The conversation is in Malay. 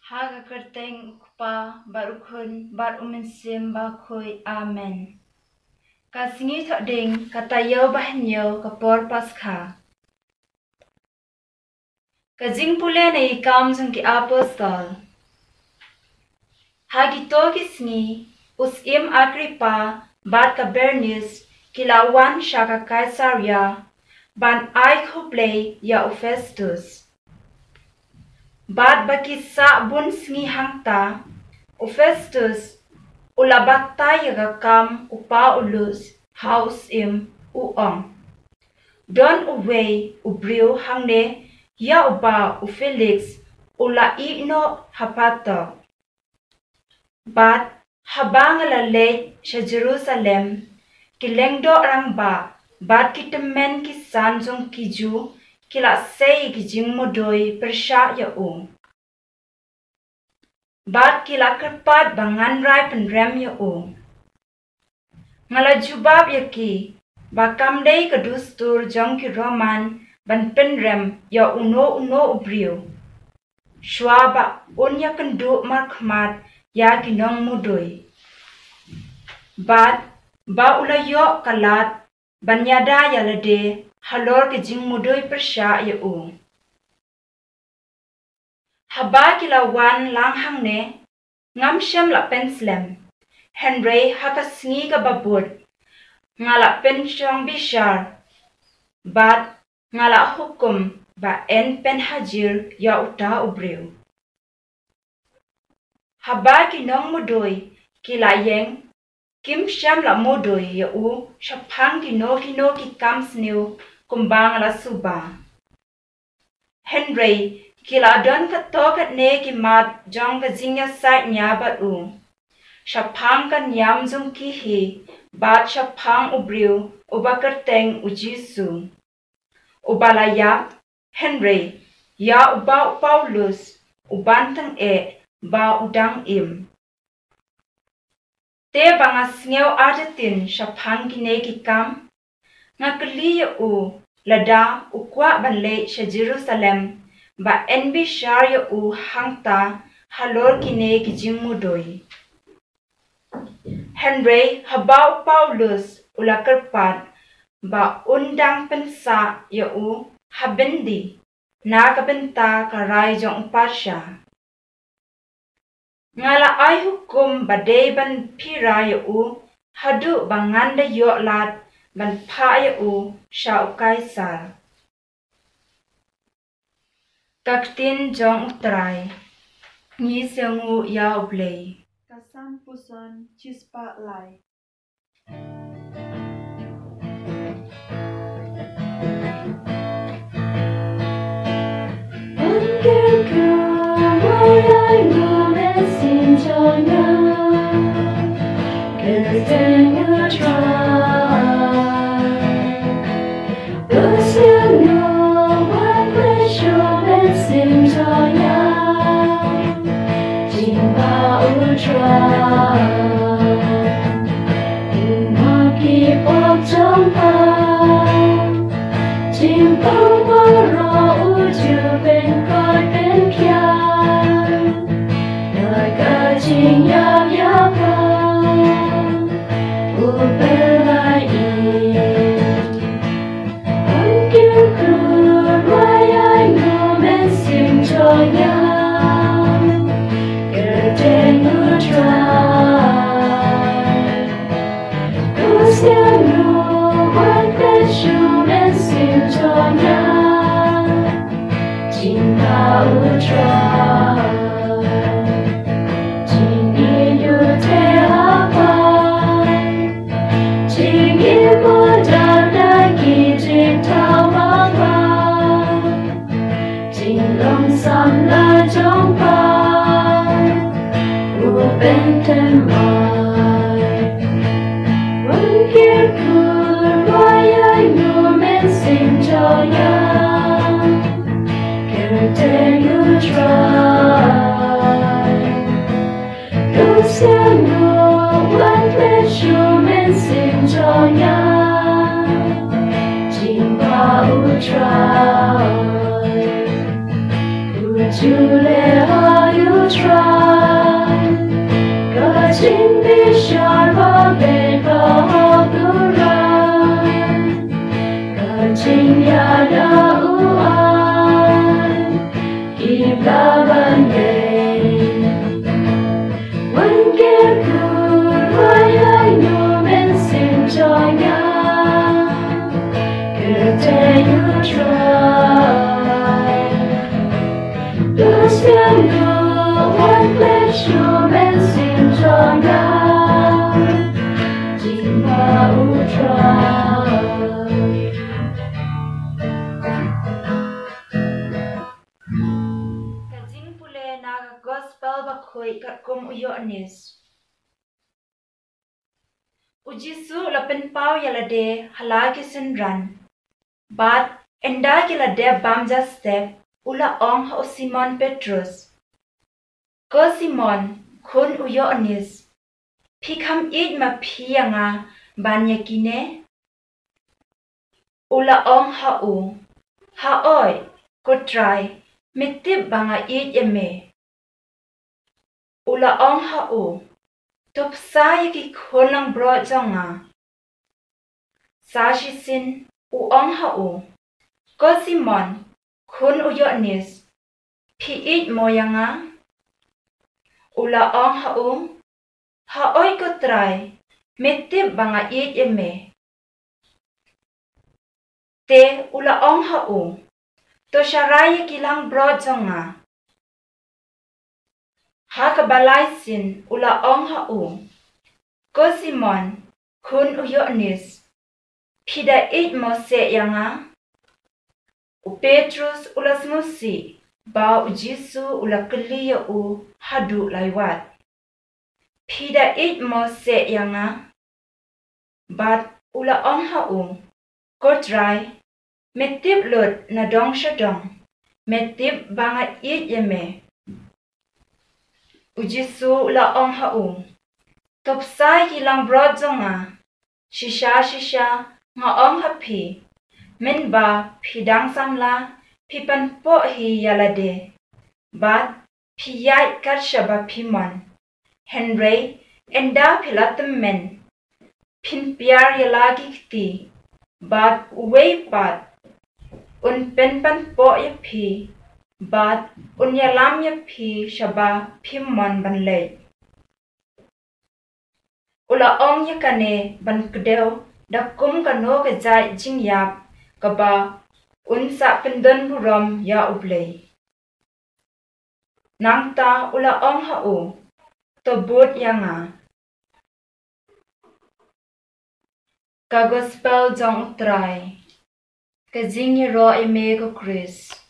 Haga kerteng ukpa barukun bar umensim bakui amen. Kasingi thok ding katayo bahanyo kapor paskha. Kajing pule na ikam jung ki apostol. Hagi to kisngi us im Agripa bat ka Bernice kilawan shaka Kaisaria ban ai Blei ya Festus. Bat baki sa bun sngi hangta Festus ulabatay kam upa ulus house im uong. Don uway ubriu hangne ya uba Felix ula ino hapato. Bat habang lalay sa Jerusalem kilengdo orang ba bat kitemen kisan jong kiju kila say kijing modoy persya yaong. Bat kila kerpat bangan rai penrem yaong. Ngala jubab yaki bakam day kedustur jong ki roman ban penrem ya uno ubriu. Shwa ba unya kendu markmat ya kinong modoy. Bat ba ulayo kalat banyada ya lade halor kijing modoy persya yaong. Haba kilawan lang hangne ngam shem la penslem. Henry hakasngi ka babud ngala pensyong bishar. Bat ngala hukum ba en pen hajir ya uta ubriu. Haba kinong modoy kilayeng kim shem la modoy ya u shapang kino ki kamsniu kumbang la suba. Henry kila don katokat ne ki mat jong ka jingya sait nya bat u. Shapang kan yam jong kihi bat shapang ubriu uba kerteng ujisu. Ubalaya Henry ya uba Paulus ubantang ba udang im. Te bangas ngeo Argentin shapang kine ki kam ngakli u lada ukwa banle sa Jerusalem ba enbi syar u hangta halor kine kijing mudoy. Henry habau Paulus ula kerpat ba undang pensa u habendi na kabenta karay jong pasya. Ngala ay hukum badai ban pira u hadu banganda yo lat ban pa u sya u Kaisar. Ktien jong utray ni sengu ya Blei. Kasan puson chispa lai. You let all you try. Kajing pule naga gospel bakoi kum uyo anis. Ujisu lapen pau yalade halagi senran. But enda kilade bamja step ula ong ha Simon Petrus. Ko Simon kun uyo anis. Pikam id ma piyanga banya kine. Ula ong ha u. Ha oi ko try mitip banga id yeme. Ula ong ha u. Top saya ki kunang bro jonga. Sashi sin u ong ha u. Ko Simon kun uyo anis. Pi id moyanga. Ula ong ha u. Ha oi ko try mitip banga id yeme. Te ula ong ha u. To sharaya kilang bro jonga. Ha kabalay sin ula ong ha u. Ko Simon kun uyo anis. Pida id mo se yanga. U Petrus ula smusi. Ba u Jisu ula keliya u hadu laiwat. Pida id mo se yanga. Bat ula ong ha u. Ko try. Metip lut na dong syadong. Metip banga id yeme. Ujisu ula ong ha u. Topsai hilang brod zonga. Shisha nga ong ha pi. Min ba pidang samla. Pipan po hi yalade. Bat piyai karsha ba pimon. Henry enda pilatem men. Pin piar yalagi kti. Bat uwei pat. Un penpan po ya pi. Bat unyalam ya pi shaba pimon banlay. Ula ong ya kane ban kedeo dakum kano ke jai jing yap kaba unsa pendon burom ya ublay. Nangta ula ong ha u tobut yanga. Ka gospel jong utray. Ka jing ro eme ko Chris.